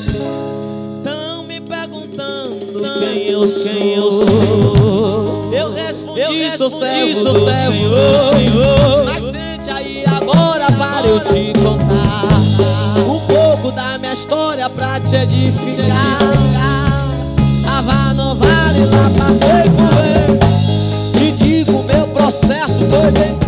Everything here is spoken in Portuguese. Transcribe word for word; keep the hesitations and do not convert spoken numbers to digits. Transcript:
Tão me perguntando quem eu sou, quem eu sou. Eu respondi, eu respondi sou servo, sou do servo Senhor, Senhor. Mas sente aí agora para eu te contar um pouco da minha história pra te edificar. Tava no vale, lá passei por ele. Te digo, meu processo foi bem